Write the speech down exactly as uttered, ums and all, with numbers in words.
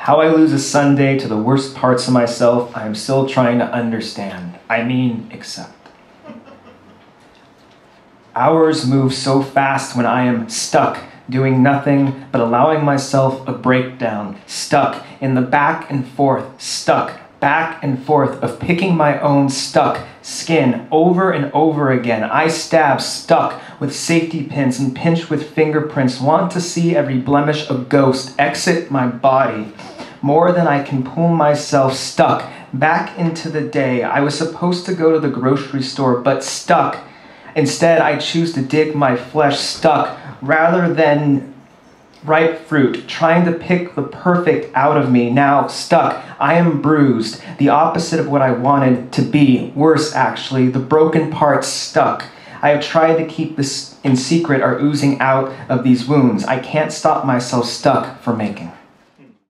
How I lose a Sunday to the worst parts of myself, I am still trying to understand. I mean, accept. Hours move so fast when I am stuck, doing nothing but allowing myself a breakdown, stuck in the back and forth, stuck, back and forth of picking my own stuck skin over and over again. I stab, stuck with safety pins and pinch with fingerprints, want to see every blemish a ghost exit my body. More than I can pull myself, stuck back into the day. I was supposed to go to the grocery store, but stuck. Instead, I choose to dig my flesh, stuck, rather than ripe fruit, trying to pick the perfect out of me. Now, stuck, I am bruised, the opposite of what I wanted to be. Worse, actually, the broken parts stuck. I have tried to keep this in secret are oozing out of these wounds. I can't stop myself, stuck, from making.